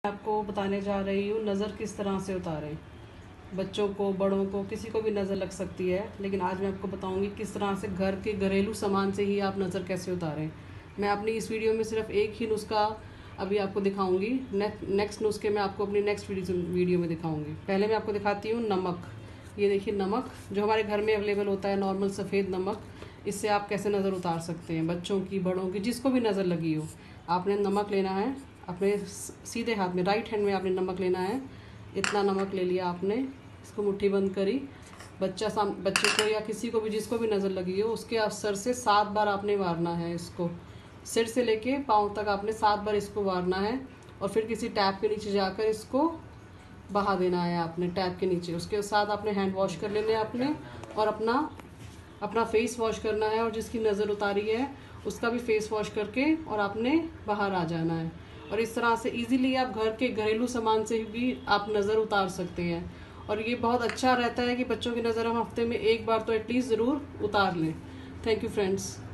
आपको बताने जा रही हूँ नज़र किस तरह से उतारें। बच्चों को, बड़ों को, किसी को भी नज़र लग सकती है, लेकिन आज मैं आपको बताऊंगी किस तरह से घर के घरेलू सामान से ही आप नज़र कैसे उतारें। मैं अपनी इस वीडियो में सिर्फ एक ही नुस्खा अभी आपको दिखाऊंगी। नेक्स्ट नुस्खे मैं आपको अपनी नेक्स्ट वीडियो में दिखाऊंगी। पहले मैं आपको दिखाती हूँ नमक। ये देखिए नमक जो हमारे घर में अवेलेबल होता है, नॉर्मल सफ़ेद नमक। इससे आप कैसे नज़र उतार सकते हैं, बच्चों की, बड़ों की, जिसको भी नज़र लगी हो। आपने नमक लेना है, अपने सीधे हाथ में, राइट हैंड में आपने नमक लेना है। इतना नमक ले लिया आपने, इसको मुट्ठी बंद करी। बच्चे को या किसी को भी, जिसको भी नज़र लगी हो, उसके सर से 7 बार आपने वारना है इसको। सिर से लेके पाँव तक आपने 7 बार इसको वारना है, और फिर किसी टैप के नीचे जाकर इसको बहा देना है आपने, टैप के नीचे। उसके साथ आपने हैंड वॉश कर लेने आपने, और अपना फेस वॉश करना है, और जिसकी नज़र उतारी है उसका भी फेस वॉश करके और आपने बाहर आ जाना है। और इस तरह से इजीली आप घर के घरेलू सामान से भी आप नज़र उतार सकते हैं। और ये बहुत अच्छा रहता है कि बच्चों की नज़र हम हफ्ते में एक बार तो एटलीस्ट ज़रूर उतार लें। Thank you friends.